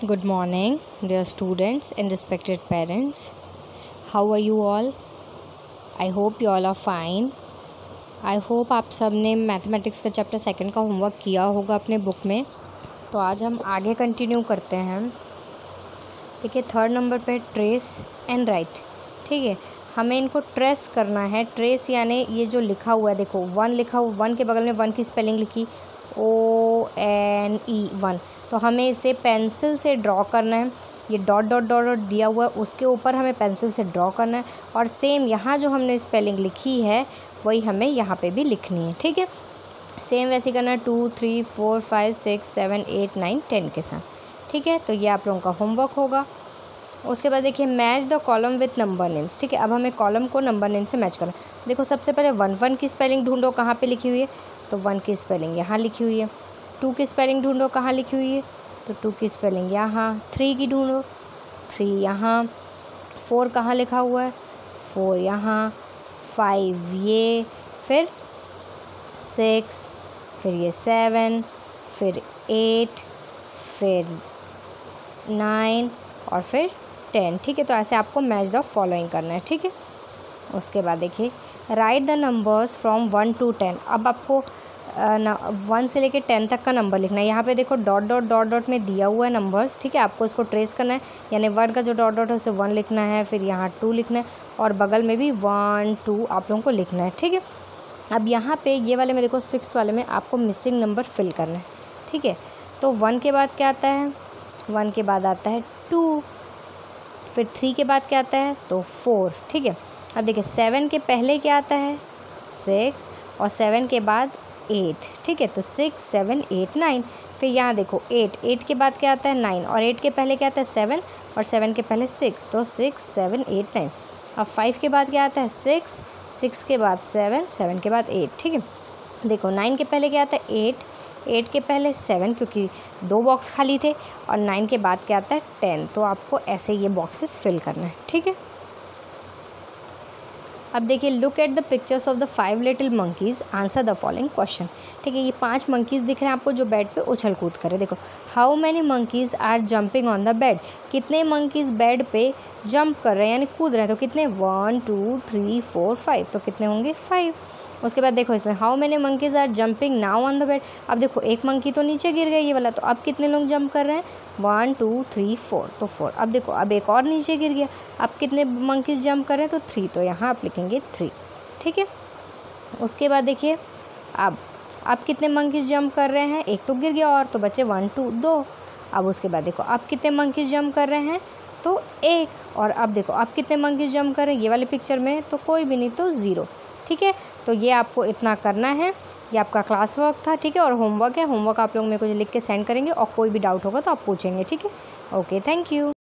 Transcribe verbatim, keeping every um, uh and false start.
Good morning, dear students and respected parents. How are you all? I hope you all are fine. I hope आप सब ने mathematics का chapter second का homework किया होगा अपने बुक में. तो आज हम आगे कंटिन्यू करते हैं. देखिए थर्ड नंबर पे ट्रेस एंड राइट. ठीक है, हमें इनको ट्रेस करना है. ट्रेस यानी ये जो लिखा हुआ है, देखो वन लिखा हुआ, वन के बगल में वन की स्पेलिंग लिखी ओ एन ई वन. तो हमें इसे पेंसिल से ड्रॉ करना है. ये डॉट डॉट डॉट डॉट दिया हुआ है, उसके ऊपर हमें पेंसिल से ड्रॉ करना है. और सेम यहाँ जो हमने स्पेलिंग लिखी है वही हमें यहाँ पे भी लिखनी है. ठीक है, सेम वैसे करना है two three four five six seven eight nine ten के साथ. ठीक है, तो ये आप लोगों का होमवर्क होगा. उसके बाद देखिए match the column with number names. ठीक है, अब हमें कॉलम को नंबर नेम से मैच करना है. देखो सबसे पहले वन वन की स्पेलिंग ढूंढो कहाँ पे लिखी हुई है. तो वन की स्पेलिंग यहाँ लिखी हुई है. टू की स्पेलिंग ढूंढो कहाँ लिखी हुई है. तो टू की स्पेलिंग यहाँ. थ्री की ढूंढो, थ्री यहाँ. फोर कहाँ लिखा हुआ है, फोर यहाँ. फाइव ये, फिर सिक्स, फिर ये सेवन, फिर एट, फिर नाइन और फिर टेन. ठीक है, तो ऐसे आपको मैच द फॉलोइंग करना है. ठीक है, उसके बाद देखिए write the numbers from one to ten. अब आपको वन से लेके टेन तक का नंबर लिखना है. यहाँ पे देखो डॉट डॉट डॉट डॉट में दिया हुआ है नंबर्स. ठीक है, आपको इसको ट्रेस करना है. यानी वन का जो डॉट डॉट है उसे वन लिखना है, फिर यहाँ टू लिखना है और बगल में भी वन टू आप लोगों को लिखना है. ठीक है, अब यहाँ पे ये वाले में देखो सिक्स्थ वाले में आपको मिसिंग नंबर फिल करना है. ठीक है, तो वन के बाद क्या आता है, वन के बाद आता है टू, फिर थ्री के बाद क्या आता है तो फोर. ठीक है, अब देखिए सेवन के पहले क्या आता है सिक्स और सेवन के बाद एट. ठीक है, तो सिक्स सेवन एट नाइन. फिर यहाँ देखो एट, एट के बाद क्या आता है नाइन और एट के पहले क्या आता है सेवन और सेवन के पहले सिक्स. तो सिक्स सेवन एट नाइन. अब फाइव के बाद क्या आता है सिक्स, सिक्स के बाद सेवन, सेवन के बाद एट. ठीक है, देखो नाइन के पहले क्या आता है एट, एट के पहले सेवन क्योंकि दो बॉक्स खाली थे और नाइन के बाद क्या आता है टेन. तो आपको ऐसे ये बॉक्सेस फिल करना है. ठीक है, अब देखिए look at the pictures of the five little monkeys, answer the following question. ठीक है, ये पांच मंकीज़ दिख रहे हैं आपको जो बेड पे उछल कूद करे. देखो how many monkeys are jumping on the bed. कितने मंकीज़ बेड पे जंप कर रहे हैं यानी कूद रहे हैं. तो कितने one two three four five. तो कितने होंगे फाइव. उसके बाद देखो इसमें how many monkeys are jumping now on the bed. अब देखो एक मंकी तो नीचे गिर गया ये वाला, तो अब कितने लोग जंप कर रहे हैं वन टू थ्री फोर. तो फोर. अब देखो अब एक और नीचे गिर गया, अब कितने मंकीज़ जंप कर रहे हैं तो थ्री. तो यहाँ आप लिखेंगे थ्री. ठीक है, उसके बाद देखिए अब अब कितने मंकीज़ जंप कर रहे हैं, एक तो गिर गया और तो बचे वन टू दो. अब उसके बाद देखो अब कितने मंकीज़ जंप कर रहे हैं तो एक. और अब देखो अब कितने मंकीज़ जंप कर रहे हैं ये वाले पिक्चर में तो कोई भी नहीं तो ज़ीरो. ठीक है, तो ये आपको इतना करना है. ये आपका क्लास वर्क था. ठीक है, और होमवर्क है. होमवर्क आप लोग मेरे को लिख के सेंड करेंगे और कोई भी डाउट होगा तो आप पूछेंगे. ठीक है, ओके, थैंक यू.